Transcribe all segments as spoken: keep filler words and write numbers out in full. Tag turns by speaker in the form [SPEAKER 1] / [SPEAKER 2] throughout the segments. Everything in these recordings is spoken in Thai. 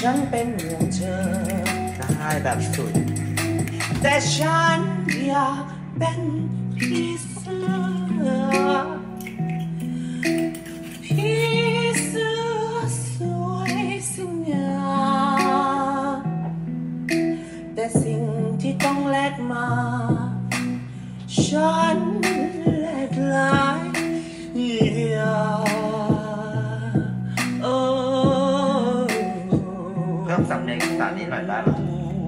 [SPEAKER 1] ฉันเป็นห่วงเธอ
[SPEAKER 2] ได้แบบสุด
[SPEAKER 1] แต่ฉันอยากเป็นพี่เสือพี่เสือสวยสง่าแต่สิ่งที่ต้องแลกมาฉันแลกหลายอย่างเ
[SPEAKER 2] พิ่มสำเนียงอีสานนิดหน่อยได้หร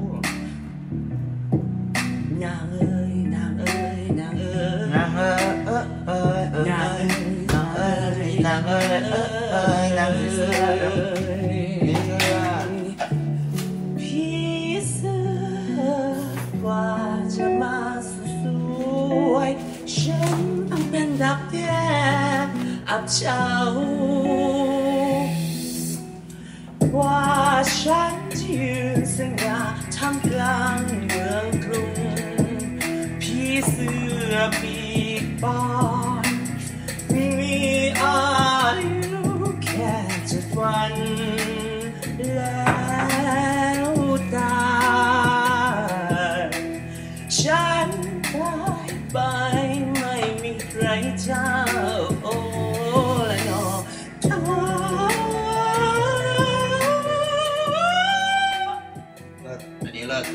[SPEAKER 1] อนางเอ้ยนางเอ้ยนางเอ้ย
[SPEAKER 2] นางเอ้ยเอ้ยเอ้ยเอ้ยนางเอ้ยเอ้ยเอ้ยนางเสือพี่เสือ
[SPEAKER 1] พี่เสือกว่าจะมาสวยฉันต้องเป็นดักแท้อับเฉากว่าฉันจะยืนสง่าท่ามกลางเมืองกรุงพี่เสือปีกบานมีอายุแค่เจ็ดวันแล้วตายฉันได้ไปไม่มีใครเจ้าโอ้และนอ
[SPEAKER 2] อันนี้เลิศ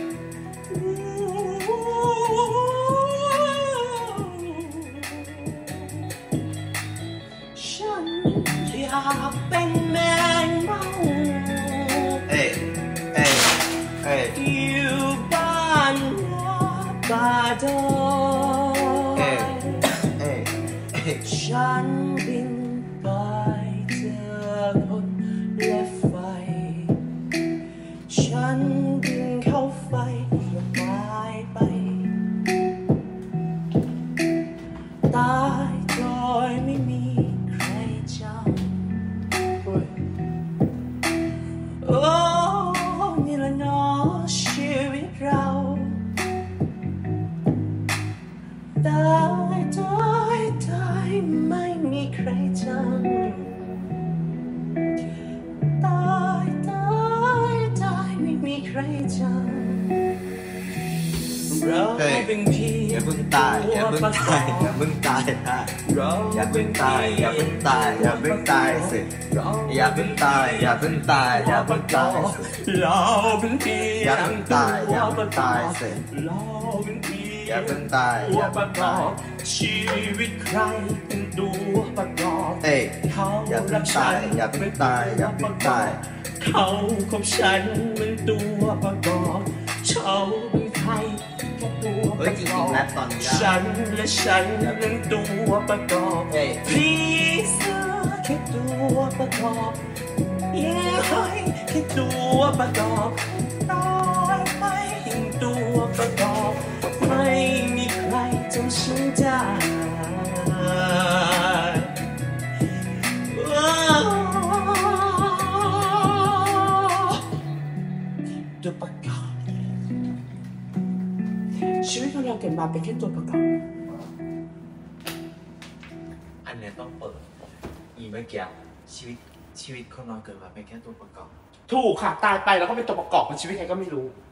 [SPEAKER 1] ฉันอยากเป็นแมงเม่า
[SPEAKER 2] เอ้ยเอ้ยเอ้ย
[SPEAKER 1] อยู่บ้านป่าดอย
[SPEAKER 2] เอ้ยเอ้ยเอ้ย
[SPEAKER 1] ฉันบินไปเจอคนและไฟฉันบินเข้าไฟแล้วตายไปตายโดยไม่มีใครจำโอ้นี่ละเนาะชีวิตเราตายตายตายไม่มีใครจำตายตายตายไม่มีใครจำเราเป็นพี่
[SPEAKER 2] อย่าเพิ่งตายอย่าเพิ่งตายอย่าเพิ่งตายอย่าเพิ่งตายอย่าเพิ่งตายอย่าเพิ่งตายสิอย่าเพิ่งตายอย่าเพิ่งตายอย่าเพิ่งตาย
[SPEAKER 1] เราเป็นพี่
[SPEAKER 2] อย่าเพิ่งตายอย่าเพิ่งตายสิ
[SPEAKER 1] เราเป็นพี่
[SPEAKER 2] อย่าเพิ่งตายอย่าเพิ่งตาย
[SPEAKER 1] ชีวิตใครเป็นตัวประกอบ
[SPEAKER 2] เอ้ยอย่าเพิ่งตายอย่าเพิ่งตายอย่าเพิ่งตาย
[SPEAKER 1] เขาของฉันเป็นตัวประกอบเขาเป็นใครแค่ตัวประกอบฉันและฉันเป็นตัวประกอบพี่เสือแค่ตัวประกอบยิ่งให้แค่ตัวประกอบตายไปยิ่งตัวประกอบไม่มีใครจำฉันได้ตัวประกอบชีวิตของเราเกิดมาเป็นแค่ตัวประกอบ
[SPEAKER 2] อันนี้ต้องเปิดอีเมื่อกี้ชีวิตชีวิตคนเราเกิดมาเป็นแค่ตัวประกอบ
[SPEAKER 1] ถูกค่ะตายไปแล้วก็เป็นตัวประกอบของชีวิตใครก็ไม่รู้